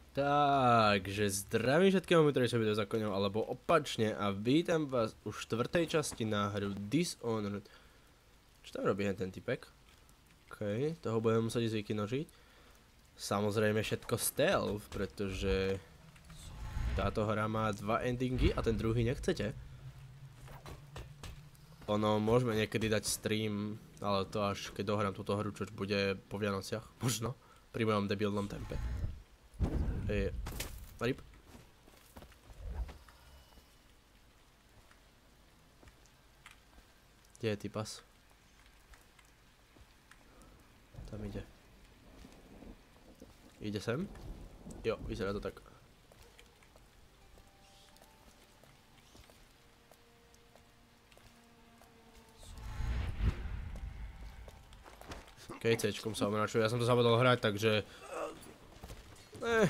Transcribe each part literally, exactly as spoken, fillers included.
Takže zdravím všetkým, ktorí sa video za koňou, alebo opačne a vítam vás u štvrtej časti na hru Dishonored. Čo tam robí ten typek? OK, toho budeme musieť ísť vykinožiť. Samozrejme všetko stealth, pretože táto hra má dva endingy a ten druhý nechcete. Ono, môžeme niekedy dať stream, ale to až keď dohrám túto hru, čo bude po Vianociach, možno, pri mojom debilnom tempe. Ej, rip. Kde je typas? Tam ide. Ide sem? Jo, vyzerá to tak. Okej, C-čkom sa omračuje, ja som to zabudol hrať, takže... Eh.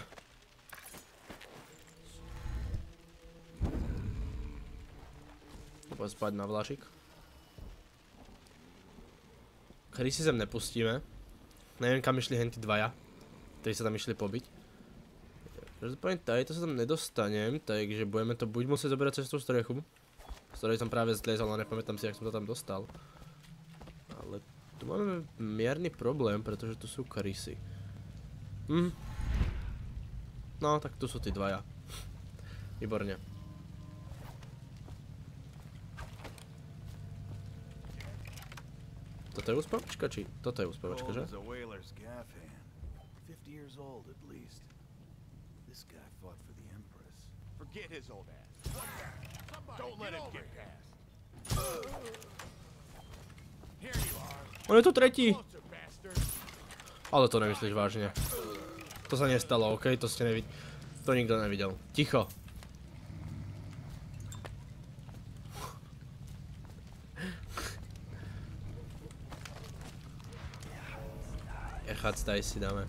Poď spať na vlášik. Krysy sem nepustíme. Neviem, kam išli henty dvaja, ktorí sa tam išli pobiť. Každopádne to sa tam nedostanem, takže budeme to buď musieť zoberať cez tú strechu, z ktorej som práve zliezal, ale nepamätám si, jak som to tam dostal. Ale tu máme mierny problém, pretože tu sú krysy. Hm. No, tak tu sú tí dvaja. Výborne. Toto je úspavačka, či? Toto je úspavačka, že? On je tu tretí! Ale to nemyslíš vážne. To sa nestalo, okej? To ste nevideli. To nikto nevidel. Ticho. Echať, daj si dáme.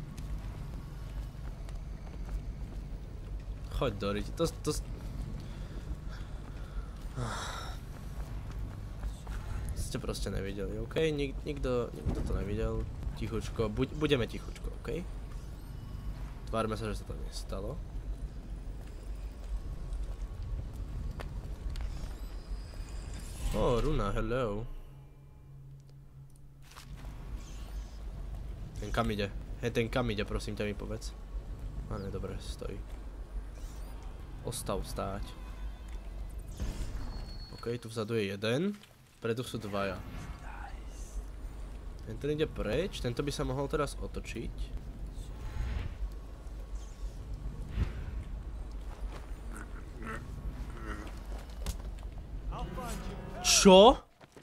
Choď do riti, to... to... Ste proste nevideli, okej? Nik, nikto, nikto to nevidel. Tichučko, buď, budeme tichučko, okej? Tvárme sa, že sa to nestalo. Ó, runa, hello. Ten kam ide? Hej, ten kam ide, prosím ťa mi povedz. A ne, dobre, stojí. Ostav stáť. OK, tu vzadu je jeden. Predu sú dvaja. Tento ide preč, tento by sa mohol teraz otočiť. Čo?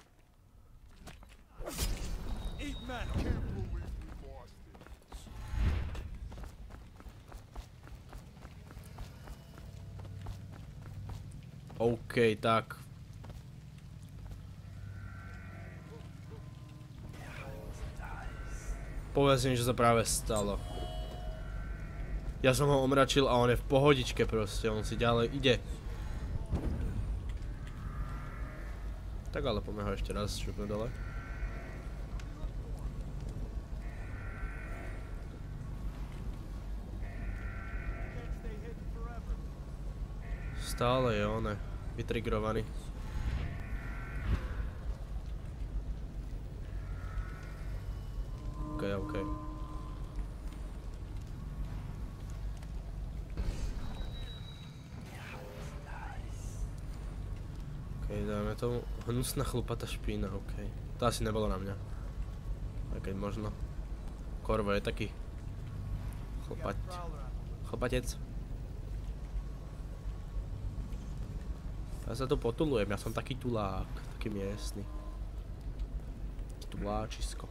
OK, tak. Povedz mi, že sa práve stalo. Ja som ho omračil a on je v pohodičke proste, on si ďalej ide. Tak ale poďme ho ešte raz šupnúť dole. Stále je on vytrigrovaný. OK, OK. OK, dáme tomu hnusná chlupatá špína, OK. To asi nebolo na mňa. Aj keď možno. Korvo je taký chlupať. Chlupatec. Ja sa tu potulujem, ja som taký tulák, taký miestny. Tuláčisko.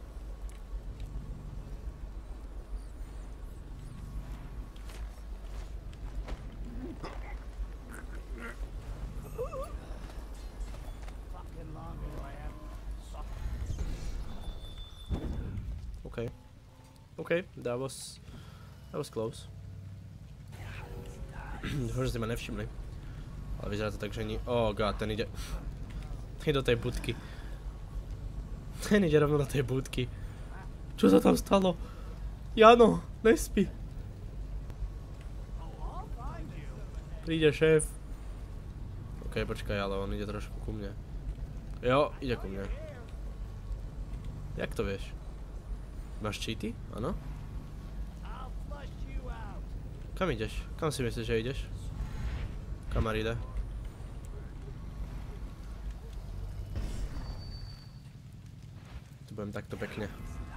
OK. OK, that was... that was close. Dúfam, že ste ma nevšimli. Ale vyzerá to tak, že nie... Oh god, ten ide... Ide do tej budky. Ten ide rovno do tej budky. Čo sa tam stalo? Jano, nespí. Príde šéf. OK, počkaj, ale on ide trošku ku mne. Jo, ide ku mne. Jak to vieš? Máš cheaty? Áno? Kam ideš? Kam si myslíš, že ideš? Kamar ide? Tu budem takto pekne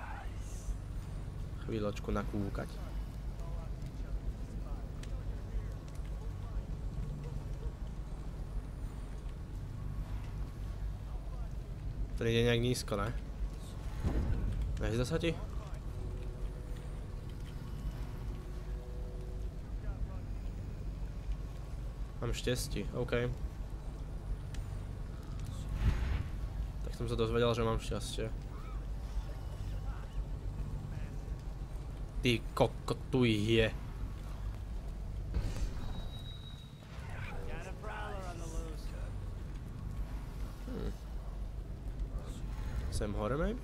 chvíľočku nakúkať. To ide nejak nízko, ne? Nezdá sa ti? Mám šťastie, OK. Tak som sa dozvedel, že mám šťastie. Ty koko, tu ich je. Hm. Sem hore, maybe?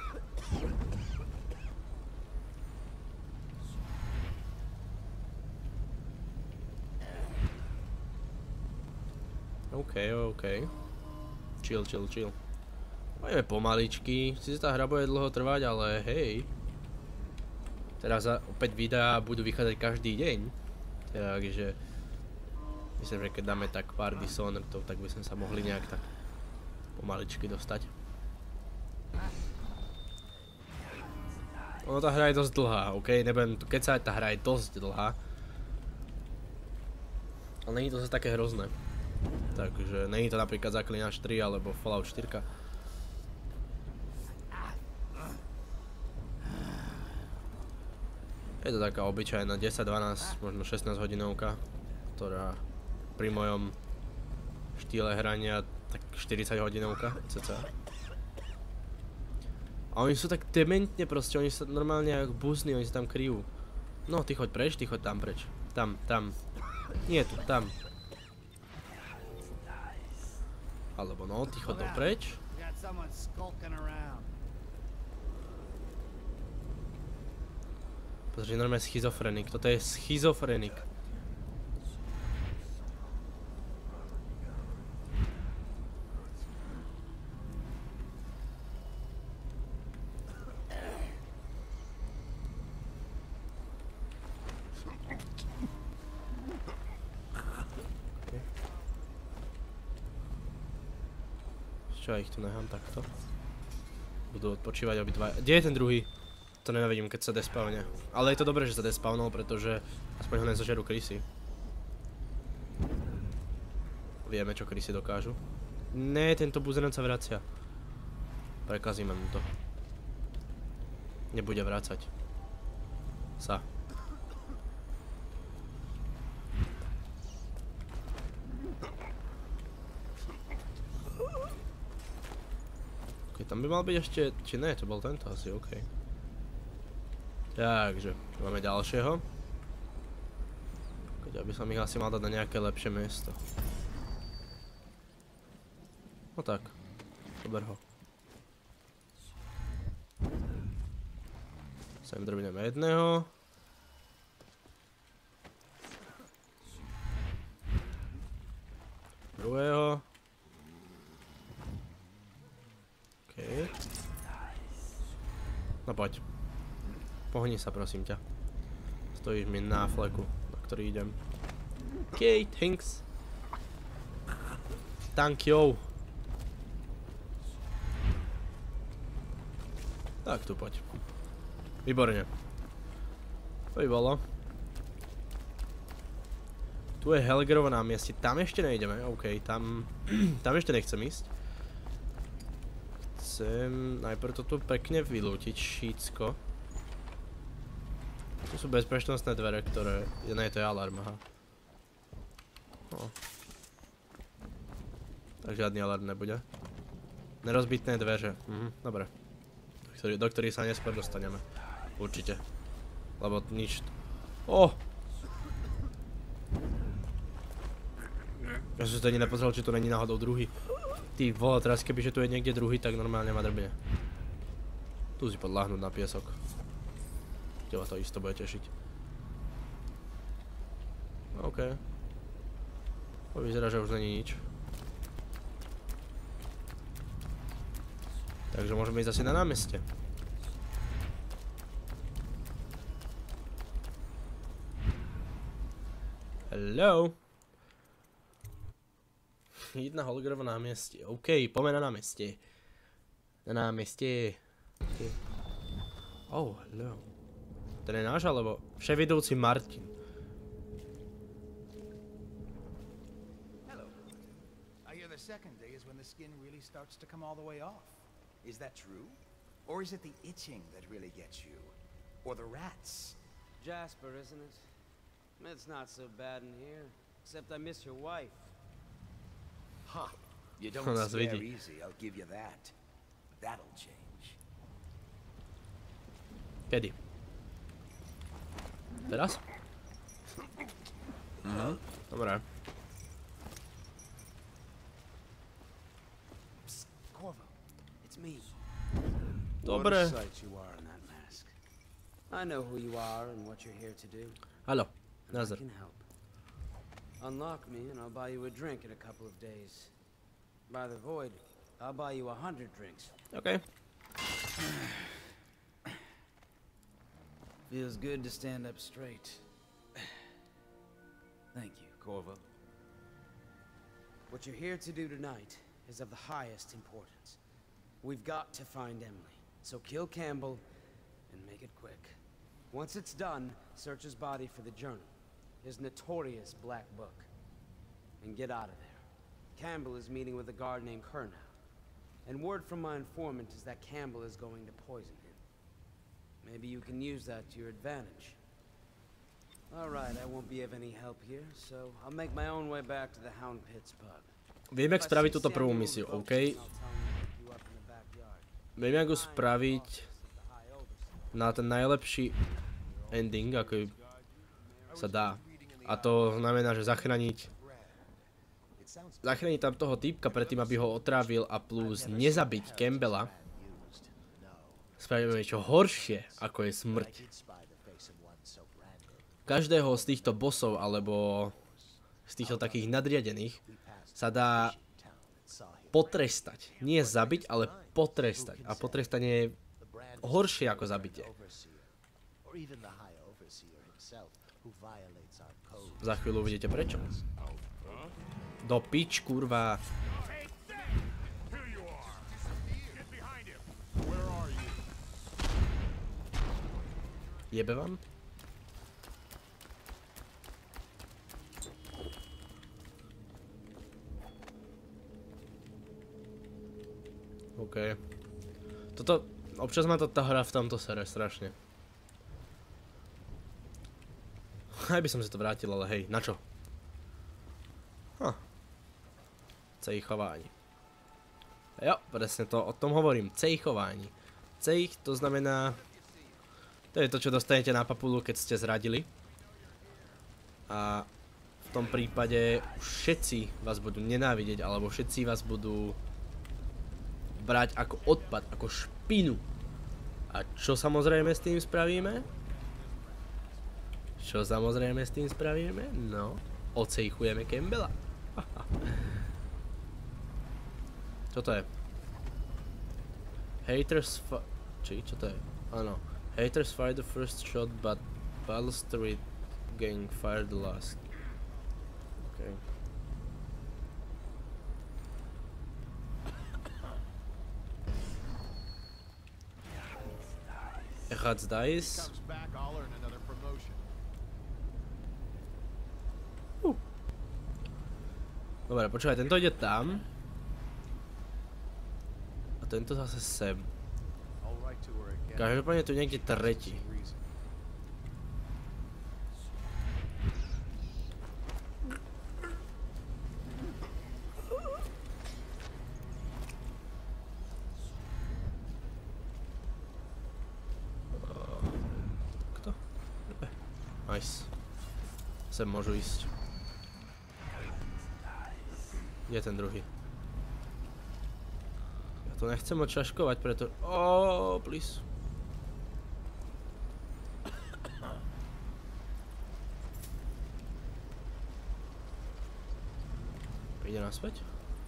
OK, OK. Chill, chill, chill. Pojďme pomaličky. Sice tá hra bude dlho trvať, ale hej. Teraz opäť videá budú vychádzať každý deň. Takže myslím, že keď dáme tak pár Dishonoredov, tak by sme sa mohli nejak tak pomaličky dostať. Ono tá hra je dosť dlhá, OK? Nebudem tu kecať, tá hra je dosť dlhá. Ale není to zase také hrozné. Takže není to napríklad Zaklinač tri alebo Fallout štyri. Je to taká obyčajná desať, dvanásť, možno šestnásť hodinovka, ktorá pri mojom štýle hrania tak štyridsať hodinovka cca. A oni sú tak dementne proste, oni sú normálne ako buzní, oni sa tam kryjú. No, ty choď preč, ty choď tam preč. Tam, tam. Nie tu, tam. Alebo no, ty choď dopreč. Pozri, normálne schizofrenik, toto je schizofrenik. Čo, ja ich tu nechám takto. Budú odpočívať obidva. Kde je ten druhý? To nenavidím, keď sa despawne. Ale je to dobré, že sa despawnol, pretože aspoň ho nezožerú krysy. Vieme, čo krysy dokážu. Ne, tento buzerant sa vracia. Prekazíme mu to. Nebude vracať. Sa. Ok, tam by mal byť ešte... Či ne, to bol tento asi, okej. Takže, máme ďalšieho. Ja by som ich asi mal dať na nejaké lepšie miesto. No tak, dober ho. Sem drbneme jedného. Druhého. Okej. No poď. Pohni sa, prosím ťa. Stojíš mi na fleku, na ktorý idem. OK, thanks. Thank you. Tak tu poď. Výborne. To by bolo. Tu je Helgerovo námestie. Tam ešte nejdeme, OK, tam... tam ešte nechcem ísť. Chcem najprv to tu pekne vylútiť, šícko. Tu sú bezpečnostné dvere, ktoré... Ne, to je alarm, aha. No. Tak žiadny alarm nebude. Nerozbitné dveře, mhm, dobre. Do, ktorý, do ktorých sa neskôr dostaneme. Určite. Lebo nič... Oh! Ja som sa ani nepozrel, či tu není náhodou druhý. Ty vole, teraz kebyže tu je niekde druhý, tak normálne ma drbne. Tu si podláhnuť na piesok. Teba to isto bude tešiť. OK. To vyzerá, že už není nič. Takže môžeme ísť asi na námestie. Hello. Jedna Holgerovo námestie. OK, poďme na námestie. Na námestie. Okay. Oh, hello. Ten je náš, alebo vševedúci Martin. Hello. I hear the second day is when the skin really starts to come all the way off. Is that true? Or is it the itching that really gets you? Or the rats? Jasper, isn't it? It's not so bad in here, except I miss your wife. Huh. You don't That's scare really- easy, I'll give you that. That'll change. Kedy? Teraz? Mhm. Dobre. Psst, Corvo. It's me. Dobre. What a sight you are in that mask. I know who you are and what you're here to do. Haló. And I Nazdar. can help. Unlock me and I'll buy you a drink in a couple of days. By the void, I'll buy you a hundred drinks. OK. Feels good to stand up straight. Thank you, Corvo. What you're here to do tonight is of the highest importance. We've got to find Emily, so kill Campbell and make it quick. Once it's done, search his body for the journal, his notorious black book, and get out of there. Campbell is meeting with a guard named Kurnow, and word from my informant is that Campbell is going to poison him. Maybe you can use that to your advantage. Alright, I won't be of any help here, so I'll make my own way back to the Hound Pits pub. Viem, jak spraviť túto prvú misiu, OK? Viem, jak ju spraviť na ten najlepší ending, ako sa dá. A to znamená, že zachrániť zachrániť tam toho týpka predtým, aby ho otrávil a plus nezabiť Campbella. Spravíme niečo horšie, ako je smrť. Každého z týchto bossov, alebo z týchto takých nadriadených, sa dá potrestať. Nie zabiť, ale potrestať. A potrestanie je horšie ako zabitie. Za chvíľu uvidíte prečo. Do pič, kurva. Jebe vám? OK. Toto, občas ma to tá hra v tomto sere strašne. Aj by som si to vrátil, ale hej, na čo? Hm. Cejchování. Jo, presne to, o tom hovorím, cejchování. Cejch to znamená, to je to, čo dostanete na papulu, keď ste zradili. A v tom prípade všetci vás budú nenávidieť, alebo všetci vás budú brať ako odpad, ako špinu. A čo samozrejme s tým spravíme? Čo samozrejme s tým spravíme? No, ocejchujeme Campbella. Čo to je? Haters fi... Či, čo to je? Áno. Haters fired the first shot, but Battle Street gang fired the last. Okay. Echats dice. Uh. Dobre, počúvaj, tento ide tam. A tento zase sem. Každopádne tu niekde tretí. Kto? Nice. Sem môžu ísť. Kde je ten druhý? Ja to nechcem odšaškovať, preto... Oh, please. ide naspäť?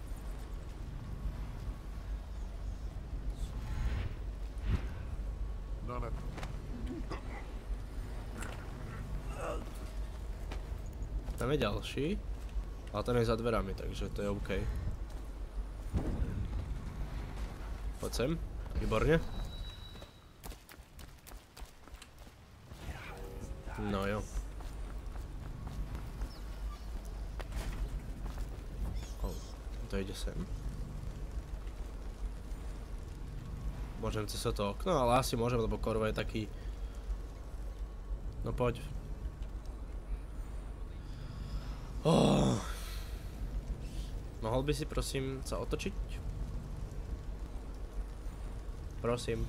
Tam je ďalší, ale ten je za dverami, takže to je OK. Poď sem, výborne. No jo. Oh, to ide sem. Môžem cez to okno, ale asi môžem, lebo Corvo je taký... No poď. Oh. Mohol by si prosím sa otočiť? Prosím.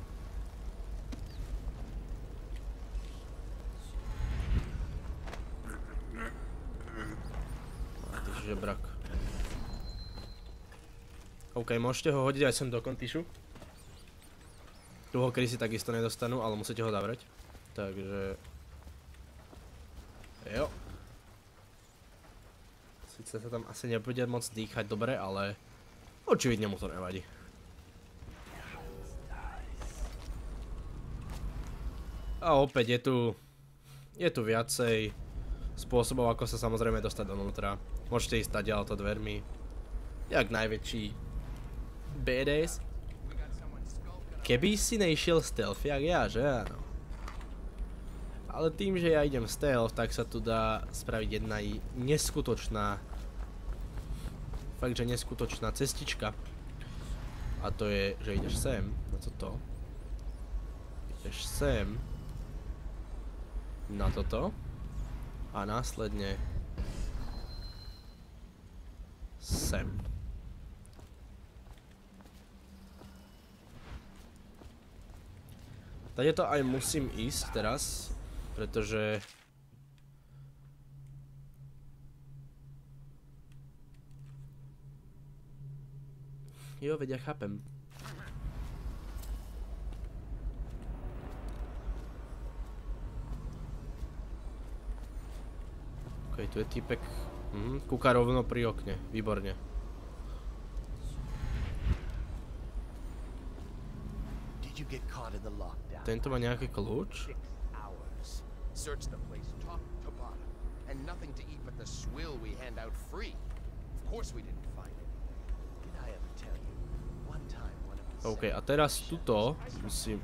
A ty žebrak. OK, môžete ho hodiť aj sem do kontišu. Dlho krysy takisto nedostanú, ale musíte ho zavrieť. Takže... Jo. Sice sa tam asi nebude moc dýchať dobre, ale... Očividne mu to nevadí. A opäť je tu... Je tu viacej spôsobov, ako sa samozrejme dostať donútra. Môžete ísť stať ďalto dvermi. Jak najväčší... badass. Keby si nešiel stealth, jak ja, že áno. Ale tým, že ja idem stealth, tak sa tu dá spraviť jedna neskutočná... Fakt, že neskutočná cestička. A to je, že ideš sem, na toto. Ideš sem. Na toto. A následne... sem. Tady to aj musím ísť teraz, pretože... Jo, veď ja chápem. Ok, tu je týpek. Mhm, kúka rovno pri okne, výborne. Tento má nejaký kľúč? Search the place top to bottom, and nothing to eat but the swill we hand out free. Of course we didn't find it. Did I ever tell you? One time one of the OK, a teraz tuto musím...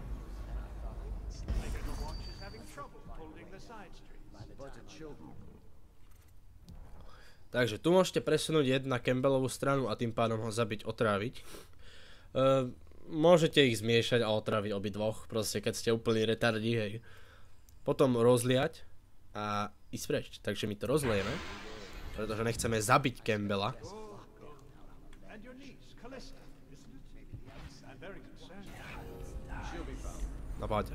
Takže tu môžete presunúť jed na Campbellovú stranu a tým pádom ho zabiť, otráviť. Uh, môžete ich zmiešať a otráviť obidvoch, proste keď ste úplný retardi, hej. Potom rozliať a ísť preč. Takže my to rozlejeme, pretože nechceme zabiť Campbella. No poďte.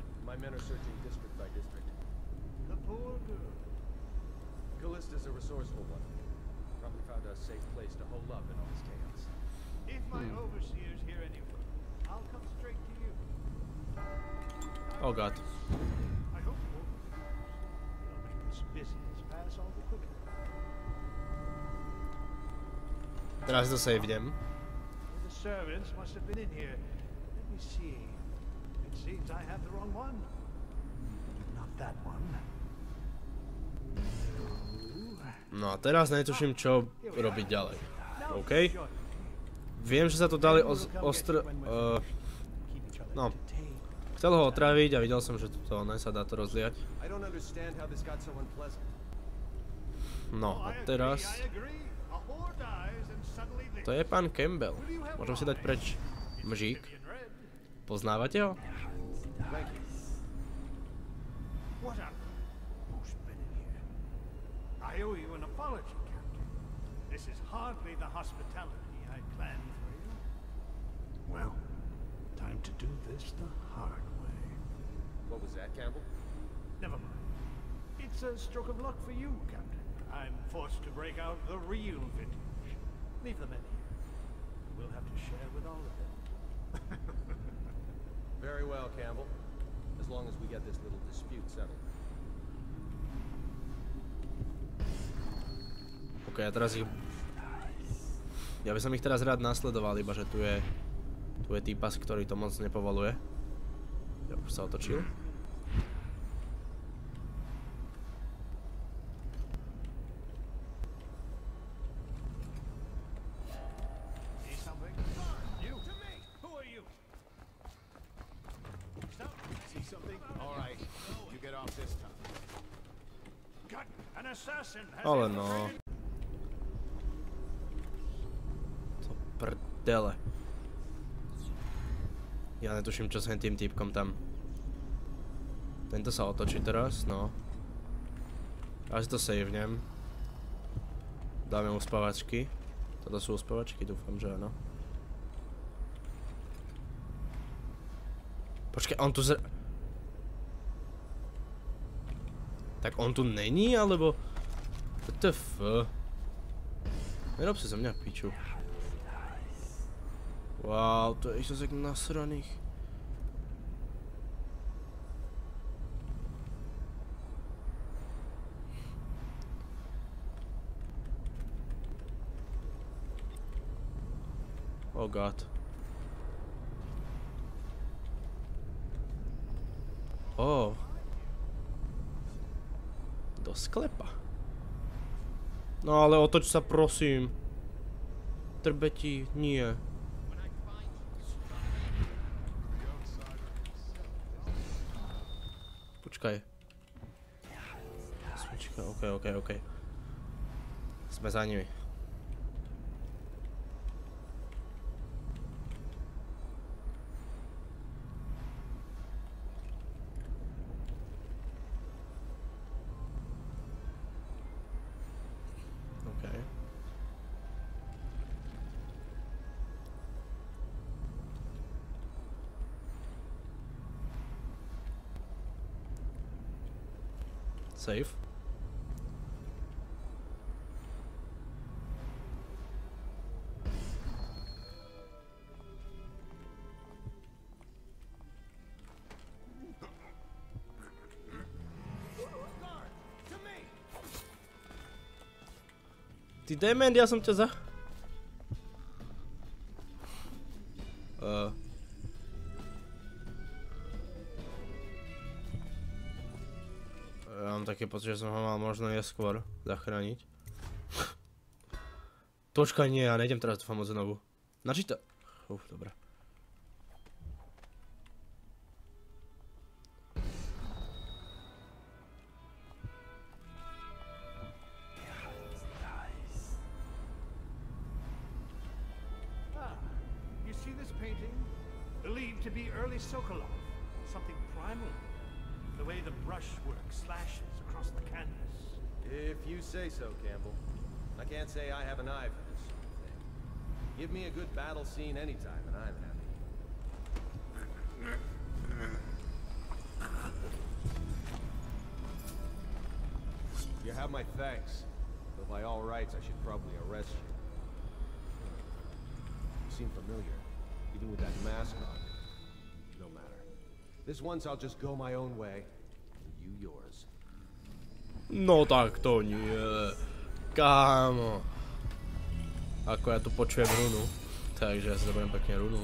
Callista's a resourceful one. Probably found a safe place to hole up in all this chaos. If my overseer's here anyway, I'll come straight to you. Oh god. I hope you won't refuse. You'll make this business pass all the quicker. Teraz to save idem. The servants must have been in here. Let me see. It seems I have the wrong one. Not that one. No a teraz netuším, čo robiť ďalej. OK? Viem, že sa tu dali ostr... Uh, no. Chcel ho otráviť a videl som, že tuto ne sa dá to rozliať. No a teraz... To je pán Campbell. Môžem si dať preč mžík. Poznávate ho? I owe you an apology, Captain. This is hardly the hospitality I planned for you. Well, time to do this the hard way. What was that, Campbell? Never mind. It's a stroke of luck for you, Captain. I'm forced to break out the real vintage. Leave the men here. We'll have to share with all of them. Very well, Campbell. As long as we get this little dispute settled. OK, a teraz ich Ja by som ich teraz rád nasledoval, iba že tu je... Tu je týpas, ktorý to moc nepovoluje. Ja už sa otočil. See something? You. To me. Who are you? Stop. See something? All right, you get off this time. Got an assassin. Has Ale no. To prdele. Ja netuším, čo s tým týpkom tam. Tento sa otočí teraz, no. Ja si to savnem. Dáme uspavačky. Toto sú uspavačky, dúfam, že áno. Počkaj, on tu zr... Tak on tu není, alebo... W T F? Nerob si za mňa piču. Wow, to je išlo tak nasraných. Oh god. Oh. Do sklepa. No ale otoč sa prosím. Trbeti, nie. Počkaj. Svička, okej, okej, okej. Sme za nimi. Okej. Save. Ty dement, ja som ťa za... Uh. Ja mám také pocit, že som ho mal možno neskôr zachrániť. Počkaj, nie, ja nejdem teraz dúfam moc znovu. Načíta... Uf, dobré. You see this painting? Believed to be early Sokolov. Something primal. The way the brushwork slashes across the canvas. If you say so, Campbell. I can't say I have an eye for this sort of thing. Give me a good battle scene anytime, and I'm happy. You have my thanks, but by all rights, I should probably arrest you. You seem familiar, even with that mask on. No matter. This once I'll just go my own way, and you yours. No tak to nie. Kámo. Ako ja tu počujem runu. Takže ja si zaberiem pekne runu.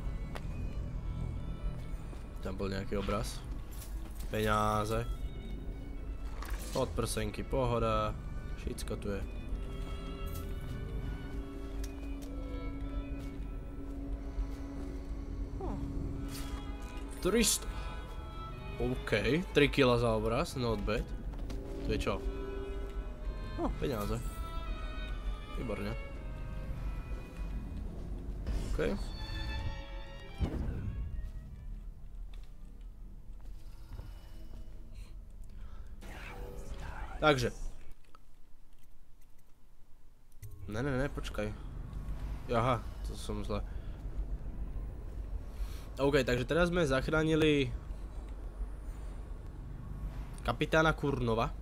Tam bol nejaký obraz. Peňáze. Podprsenky, pohoda. Všetko tu je. tristo. OK, tri kila za obraz, not bad. To je čo? No, peniaze. Výborne. OK. Takže. Ne, ne, ne, počkaj. Aha, to som zle. OK, takže teraz sme zachránili kapitána Kurnova.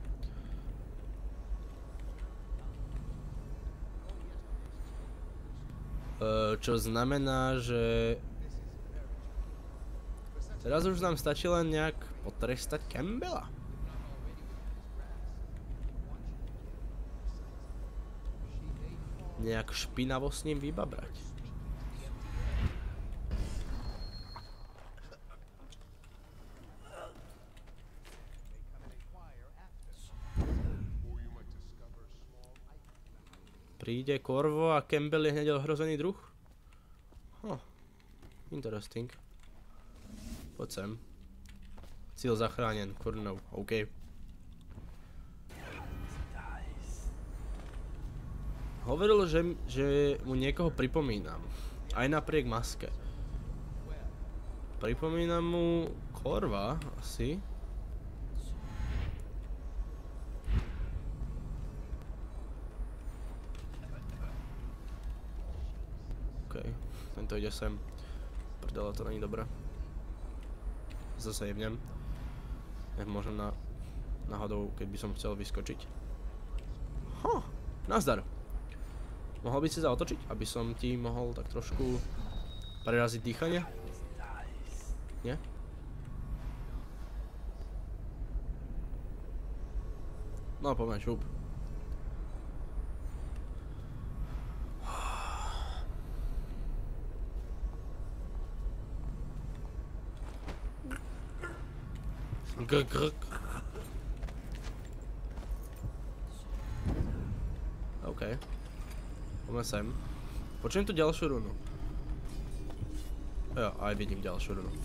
Čo znamená, že teraz už nám stačí len nejak potrestať Campbella. nejak špinavo s ním vybabrať. Príde Corvo a Campbell je hneď ohrozený druh? Huh. Interesting. Poď sem. Cíl zachránen, kurnov, OK. Hovoril, že, že mu niekoho pripomínam. Aj napriek maske. Pripomínam mu Corva, asi. OK, tento ide sem. Prdele, to není dobré. Zase jebnem. Nech môžem na... náhodou, keď by som chcel vyskočiť. Huh, nazdar. Mohol by si sa otočiť, aby som ti mohol tak trošku preraziť dýchanie? Nie? No, poďme, šup. Grk. OK. Poďme sem. Počujem tu ďalšiu runu. Jo, aj vidím ďalšiu runu.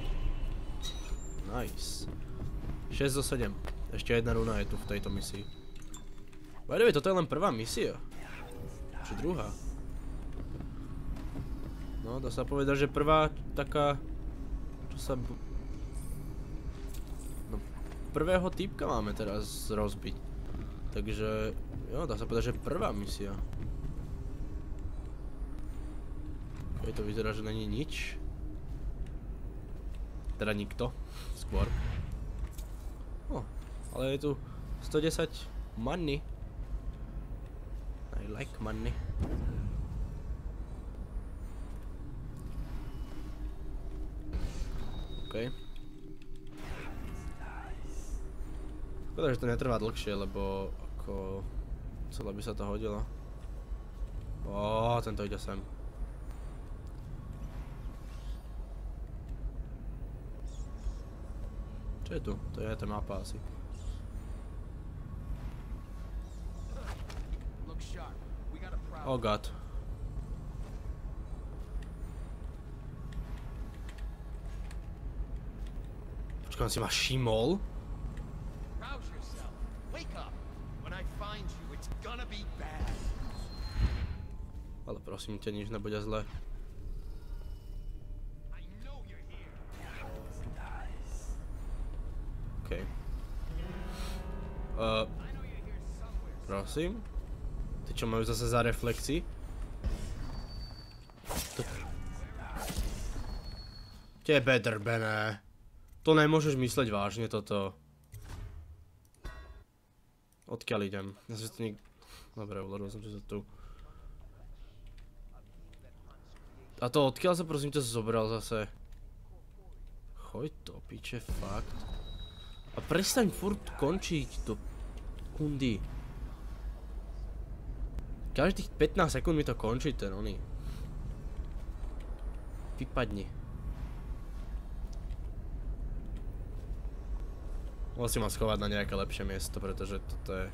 Nice. šesť zo sedem. Ešte jedna runa je tu v tejto misii. By the way, toto je len prvá misia. Či druhá? No, dá sa povedať, že prvá taká... Čo sa... Prvého týpka máme teraz rozbiť. Takže, jo, dá sa povedať, že prvá misia. Ok, to vyzerá, že není nič. Teda nikto, skôr. Oh, ale je tu sto desať money. I like money. Ok. Škoda, že to netrvá dlhšie, lebo ako celé by sa to hodilo. Ó, tento ide sem. Čo je tu? To je tá mapa asi. Oh god. Počkaj, on si ma všimol? Ale prosím ťa, nič nebude zle. OK. Uh, prosím? Ty čo majú zase za reflexy? To... Tebe drbené. To nemôžeš mysleť vážne toto. Odkiaľ idem? Ja si to nik... Dobre, uložil som si to tu. A to odkiaľ sa prosím ťa zobral zase? Choď to, piče, fakt. A prestaň furt končiť do kundy. Každých pätnásť sekúnd mi to končí ten oný. Vypadni. Musím ma schovať na nejaké lepšie miesto, pretože toto je...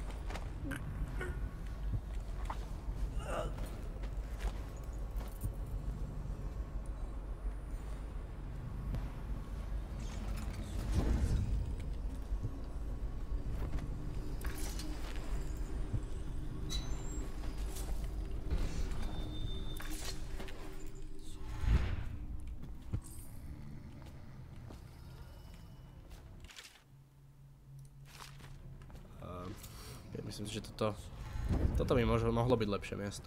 Myslím si, že toto... Toto by možno, mohlo byť lepšie miesto.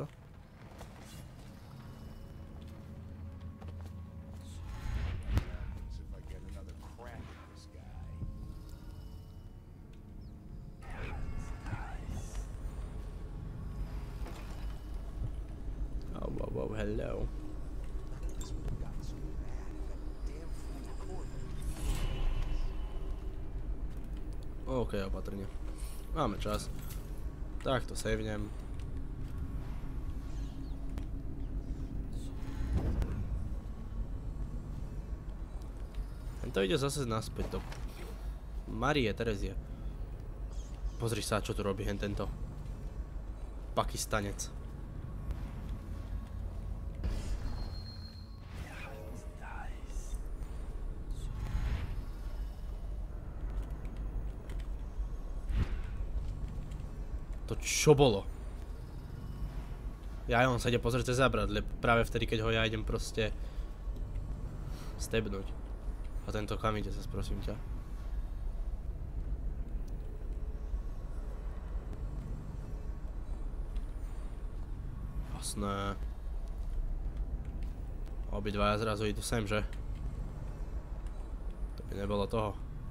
Oh, wow, wow, hello. OK, opatrne. Máme čas. Tak to savnem. to ide zase naspäť do Marie Terezie. Pozri sa, čo tu robí hen tento Pakistanec. To čo bolo? Ja on sa ide pozrieť cez zábradlie, práve vtedy, keď ho ja idem proste stebnúť. A tento kam ide zase, prosím ťa. Jasné. Obidvaja zrazu idú sem, že? To by nebolo toho.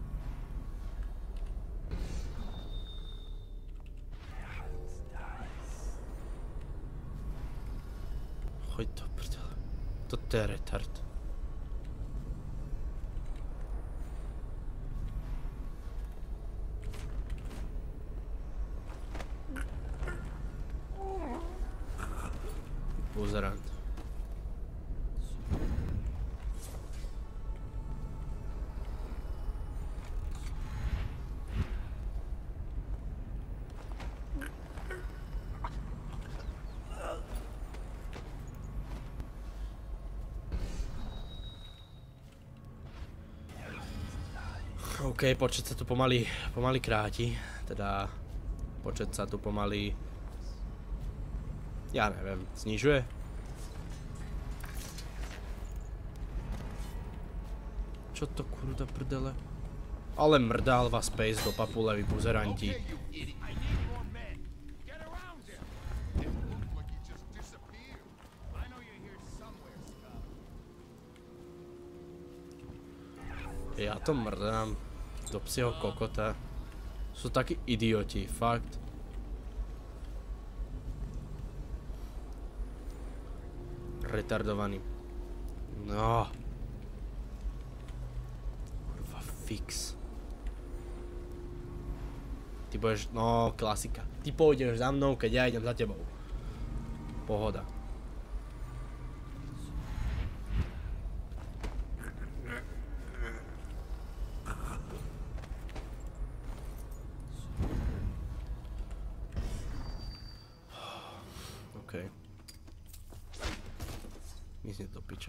Choď do prdele. Toto je retard. Buzerant. OK, počet sa tu pomaly, pomaly kráti, teda počet sa tu pomaly, ja neviem, znižuje. Čo to kurda prdele? Ale mrdál vás space do papule, vy buzeranti. Ja to mrdám. Do psieho kokota. Sú takí idioti, fakt. Retardovaní. No. Kurva, fix. Ty budeš, no, klasika. Ty pôjdeš za mnou, keď ja idem za tebou. Pohoda. Okej. Mizne do piče.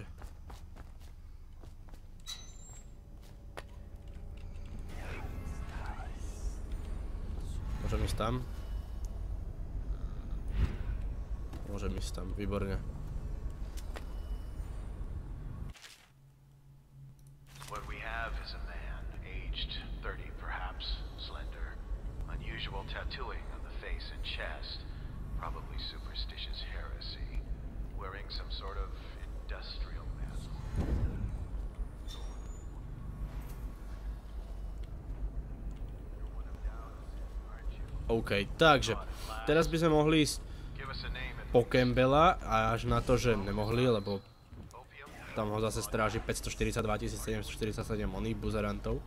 Môžem ísť tam? Môžem ísť tam, výborne. What we have is a man, aged thirty perhaps, slender, unusual tattooing on the face and chest, probably superstitious heresy, wearing some sort of industrial mask. OK, takže teraz by sme mohli ísť po Campbella a až na to, že nemohli, lebo tam ho zase stráži päťstoštyridsaťdva tisíc sedemstoštyridsaťsedem oných buzerantov.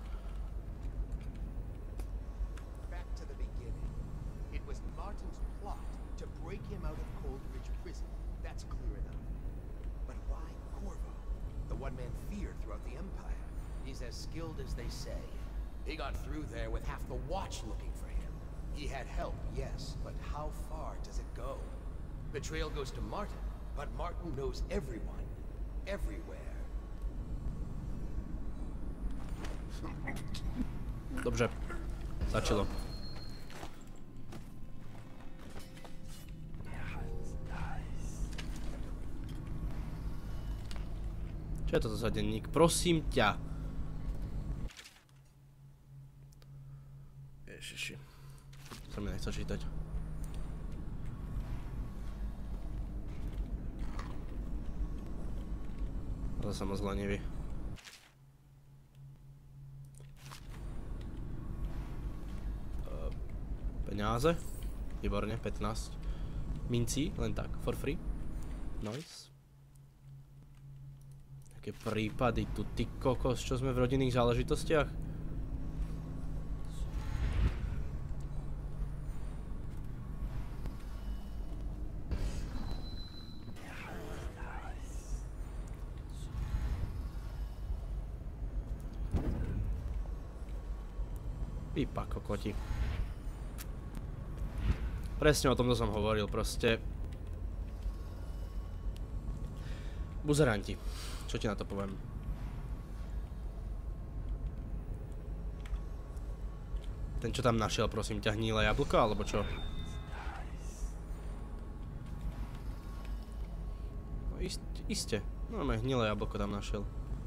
Back to the beginning. It was Martin's plot to break him out of Coldridge Prison. That's clear enough. But why Corvo? The one man feared throughout the Empire. He's as skilled as they say. He got through there with half the watch looking for him. He had help, yes, but how far does it go? The trail goes to Martin, but Martin knows everyone, everywhere. Dobře, začalo. Čo je toto za denník? Prosím ťa. Ježiši. Sa mi nechce čítať. Ale som moc lenivý. Peňáze. Výborne, pätnásť. Mincí, len tak, for free. Nice. Také prípady tu, ty kokos, čo sme v rodinných záležitostiach? Vypa kokoti. Presne o tomto som hovoril, proste. Buzeranti. Čo ti na to poviem? Ten, čo tam našiel, prosím ťa, hníle jablko, alebo čo? No ist, iste. No, hníle jablko tam našiel.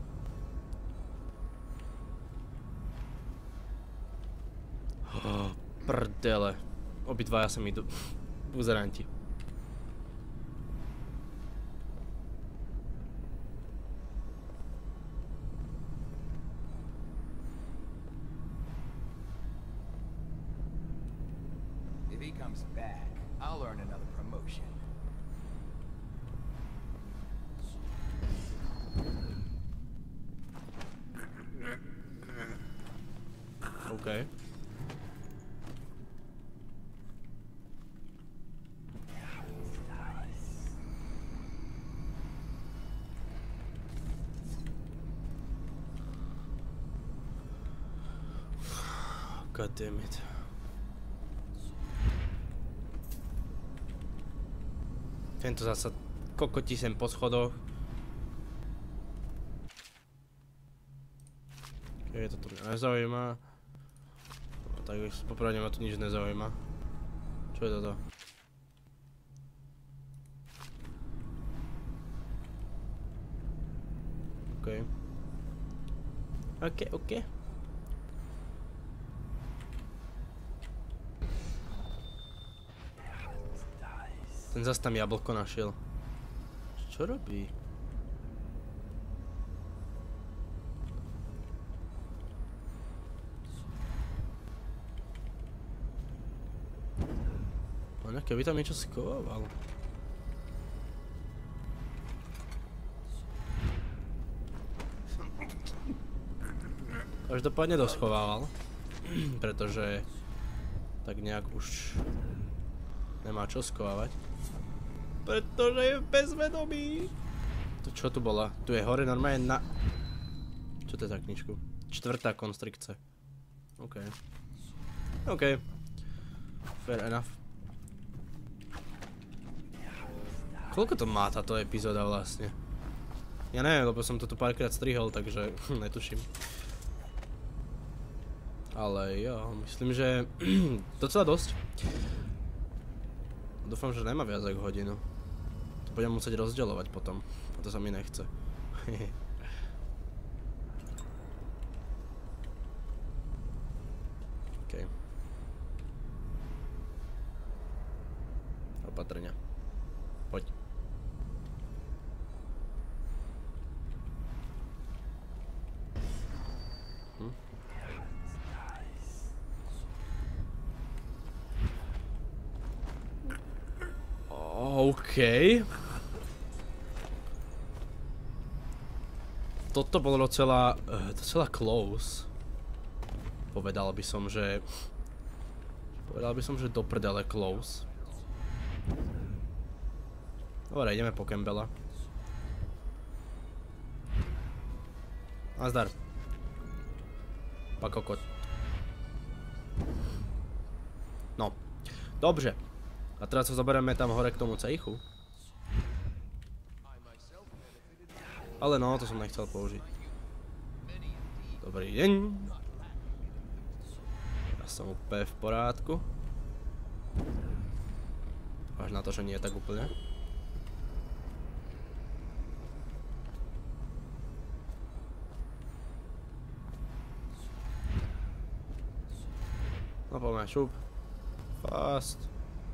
Oh, prdele. Obidvaja sa mi idú. Buzeranti. If he comes back, I'll earn another promotion. OK. God damn it. Tento zasa kokotí sem po schodoch. Je to tu nezaujíma. No, tak už popravde ma tu nič nezaujíma. Čo je toto? OK. OK, OK. Ten zas tam jablko našiel. Čo robí? No nejaké by tam niečo schovával. Každopádne to schovával. Pretože tak nejak už nemá čo schovávať. Pretože je bezvedomý. To čo tu bola? Tu je hore normálne na... Čo to je za knižku? Čtvrtá konstrikce. OK. OK. Fair enough. Koľko to má táto epizóda vlastne? Ja neviem, lebo som to tu párkrát strihol, takže netuším. Ale jo, myslím, že docela dosť. Dúfam, že nemá viac ako hodinu. To budem musieť rozdeľovať potom. A to sa mi nechce. OK. Opatrňa. Poď. Hm? OK. Toto bolo docela, docela close. Povedal by som, že... Povedal by som, že do prdele close. Dobre, ideme po Campbella. Nazdar. Pa kokot. No. Dobře. A teraz sa zoberieme tam hore k tomu cejchu. Ale no, to som nechcel použiť. Dobrý deň. Ja som úplne v porádku. Až na to, že nie je tak úplne. No poďme, šup. Fast.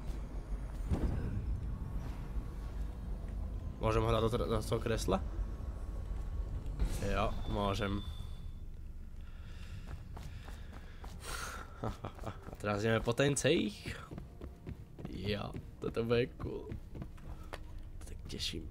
Môžem ho dať do, do toho kresla? Jo, môžem. A teraz ideme po ten cejch. Jo, toto bude cool. Tak teším.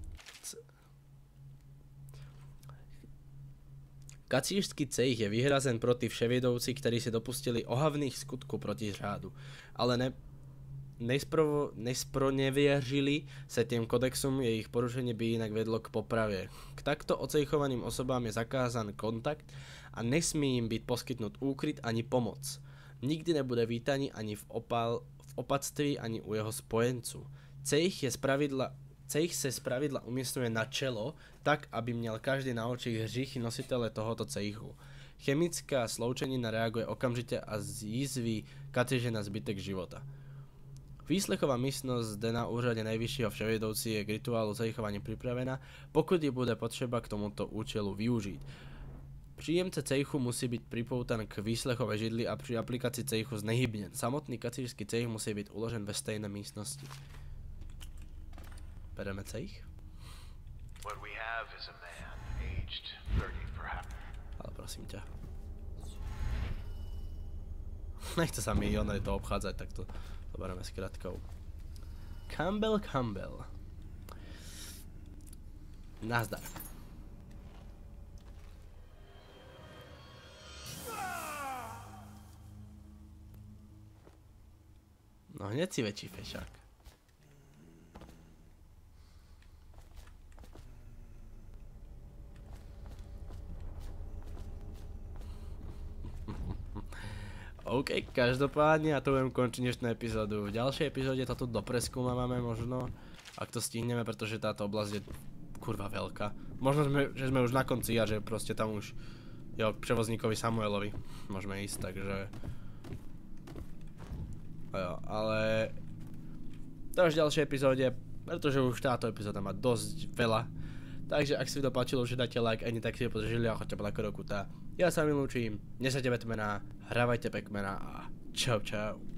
Kacířský cejch je vyhrazen proti vševědouci, kteří se dopustili ohavných skutků proti řádu, ale ne... nesprovo, nespronevěřili se těm kodexům, jejich porušení by jinak vedlo k popravě. K takto ocejchovaným osobám je zakázán kontakt a nesmí jim být poskytnut úkryt ani pomoc. Nikdy nebude vítaný ani v, opal, v opatství, ani u jeho spojenců. Cejch, je spravidla, cejch se zpravidla umístňuje na čelo, tak, aby měl každý na očích hříchy nositele tohoto cejchu. Chemická sloučenina reaguje okamžite a zjízví katyže na zbytek života. Výslechová místnost zde na úřade najvyššího vševedoucí je k rituálu cejchovania pripravená, pokud ji bude potřeba k tomuto účelu využiť. Příjemce cejchu musí byť pripoutan k výslechové židli a pri aplikaci cejchu znehybnen. Samotný kacířský cejch musí byť uložen ve stejné místnosti. Bereme cejch? What we have is a man, aged thirty perhaps. Ale prosím ťa. Nechce sa mi ono to obchádzať, tak to zoberieme s krátkou. Campbell Campbell. Nazdar. No hneď si väčší fešák. OK, každopádne ja to budem končiť dnešnú epizódu. V ďalšej epizóde to tu dopreskúmame možno, ak to stihneme, pretože táto oblasť je kurva veľká. Možno, sme, že sme už na konci a že proste tam už je k prevozníkovi Samuelovi môžeme ísť, takže... Jo, ale... To až v ďalšej epizóde, pretože už táto epizóda má dosť veľa. Takže ak si video páčilo, že dáte like, ani tak si ho podržili a choďte po takého roku. Ja sa mi lúčim, nesaďte Batmana, hrávajte Pac-Mana a čau čau.